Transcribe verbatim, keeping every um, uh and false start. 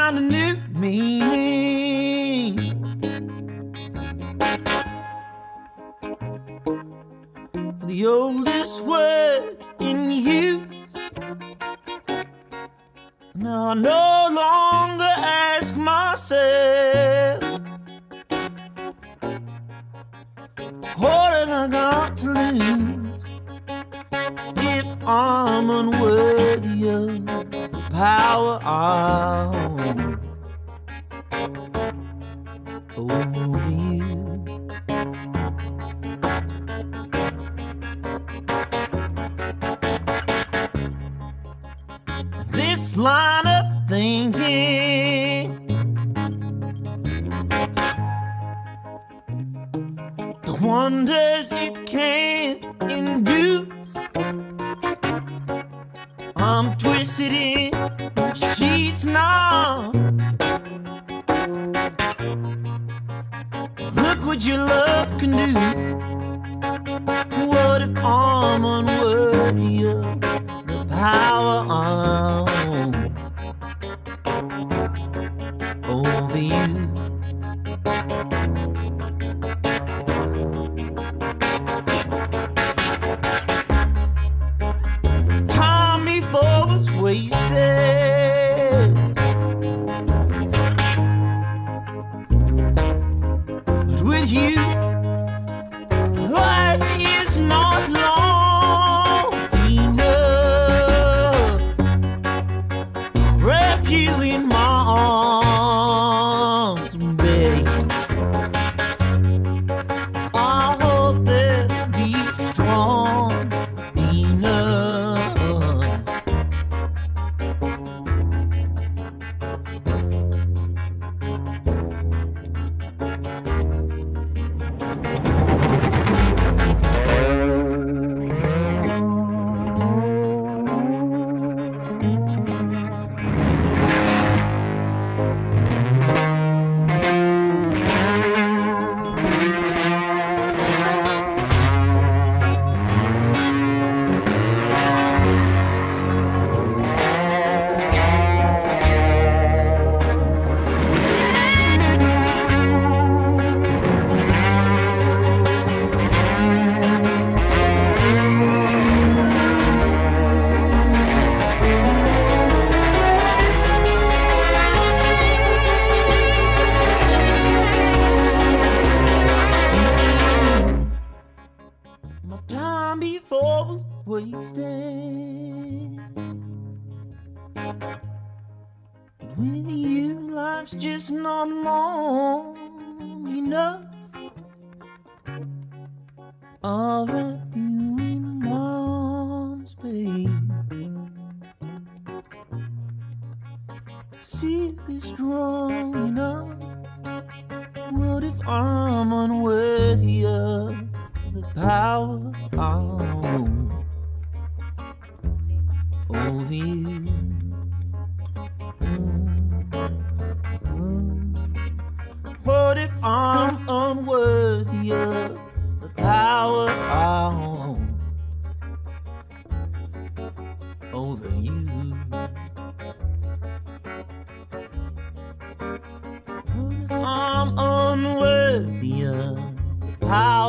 find a new meaning. The oldest words in use. Now I no longer ask myself, what have I got to lose if I'm unworthy of the power I own over you? This line of thinking, the wonders it can induce, I'm twisted in my sheets now. Look what your love can do. What if I'm unworthy of the power I own over you? Time before was wasted, but with you, life is not long enough. I'll wrap you in my arms, babe. I hope they'll be strong enough. My time before was wasted, but with you life's just not long enough. I'll wrap you in my arms, babe. See if they're strong enough. What if I'm unworthy of the power I own over you? What if I'm unworthy of the power I own over you? What if I'm unworthy of the power